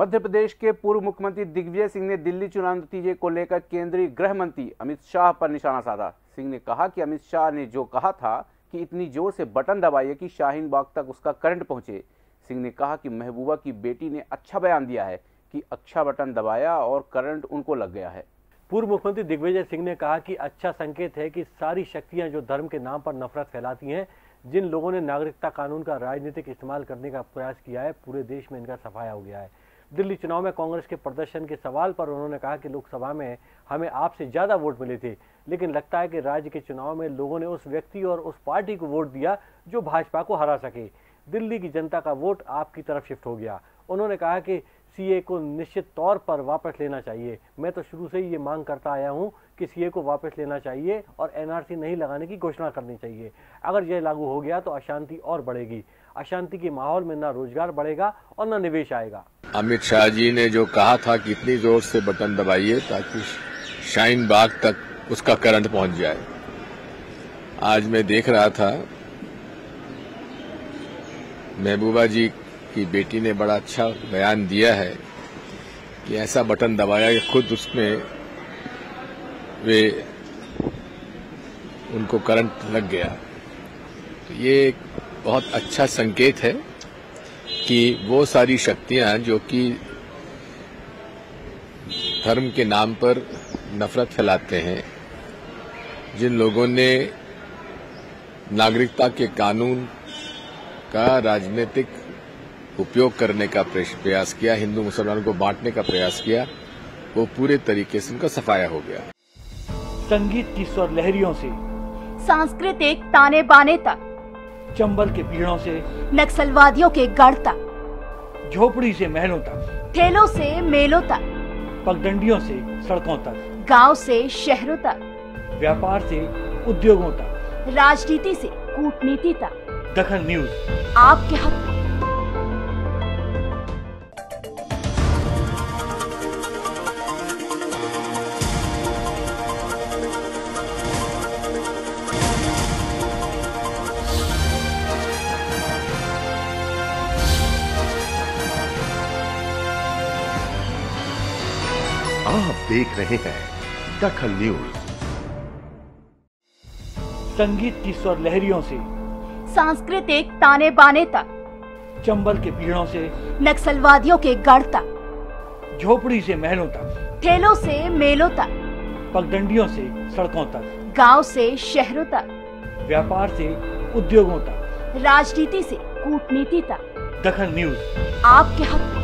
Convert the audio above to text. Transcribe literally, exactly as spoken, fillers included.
मध्य प्रदेश के पूर्व मुख्यमंत्री दिग्विजय सिंह ने दिल्ली चुनाव नतीजे को लेकर केंद्रीय गृह मंत्री अमित शाह पर निशाना साधा। सिंह ने कहा कि अमित शाह ने जो कहा था कि इतनी जोर से बटन दबाइए कि शाहीन बाग तक उसका करंट पहुंचे। सिंह ने कहा कि महबूबा की बेटी ने अच्छा बयान दिया है कि अच्छा बटन दबाया और करंट उनको लग गया है। पूर्व मुख्यमंत्री दिग्विजय सिंह ने कहा कि अच्छा संकेत है कि सारी शक्तियां जो धर्म के नाम पर नफरत फैलाती हैं, जिन लोगों ने नागरिकता कानून का राजनीतिक इस्तेमाल करने का प्रयास किया है, पूरे देश में इनका सफाया हो गया है। दिल्ली चुनाव में कांग्रेस के प्रदर्शन के सवाल पर उन्होंने कहा कि लोकसभा में हमें आपसे ज्यादा वोट मिले थे, लेकिन लगता है कि राज्य के चुनाव में लोगों ने उस व्यक्ति और उस पार्टी को वोट दिया जो भाजपा को हरा सके। दिल्ली की जनता का वोट आपकी तरफ शिफ्ट हो गया। उन्होंने कहा कि सीए को निश्चित तौर पर वापस लेना चाहिए। मैं तो शुरू से ही ये मांग करता आया हूं कि सीए को वापस लेना चाहिए और एनआरसी नहीं लगाने की घोषणा करनी चाहिए। अगर यह लागू हो गया तो अशांति और बढ़ेगी। अशांति के माहौल में न रोजगार बढ़ेगा और न निवेश आएगा। अमित शाह जी ने जो कहा था कि इतनी जोर से बटन दबाइए ताकि शाहीन बाग तक उसका करंट पहुंच जाए, आज मैं देख रहा था महबूबा जी की बेटी ने बड़ा अच्छा बयान दिया है कि ऐसा बटन दबाया कि खुद उसमें वे उनको करंट लग गया। तो ये एक बहुत अच्छा संकेत है कि वो सारी शक्तियां जो कि धर्म के नाम पर नफरत फैलाते हैं, जिन लोगों ने नागरिकता के कानून का राजनीतिक उपयोग करने का प्रयास किया, हिंदू मुसलमानों को बांटने का प्रयास किया, वो पूरे तरीके से उनका सफाया हो गया। संगीत की स्वर लहरियों से सांस्कृतिक ताने बाने तक, चंबल के पीड़ों से नक्सलवादियों के गढ़ तक, झोपड़ी से महलों तक, ठेलों से मेलों तक, पगडंडियों से सड़कों तक, गांव से शहरों तक, व्यापार से उद्योगों तक, राजनीति से कूटनीति तक, दखल न्यूज आपके हक में। आप देख रहे हैं दखल न्यूज। संगीत की स्वर लहरियों से सांस्कृतिक ताने बाने तक, चंबल के पीड़ों से नक्सलवादियों के गढ़ तक, झोपड़ी से महलों तक, ठेलों से मेलों तक, पगडंडियों से सड़कों तक, गांव से शहरों तक, व्यापार से उद्योगों तक, राजनीति से कूटनीति तक, दखल न्यूज आपके हक में।